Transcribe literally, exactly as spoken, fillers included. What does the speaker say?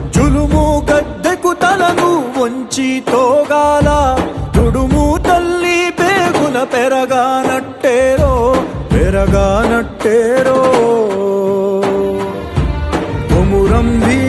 జులుము గద్దెకు తలను వంచి తోగాల తుడుము తల్లి పేగుల పెరగానట్టేరో పెరగానట్టేరో కొమురం భీమ